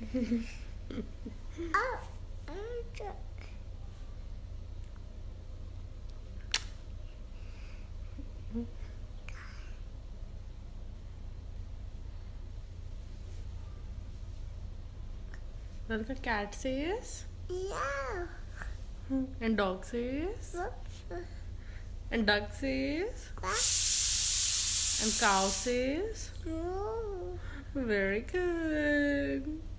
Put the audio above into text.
Oh, Radhika, cat says, yeah. and dog says, and duck says, and cow says. No. Very good.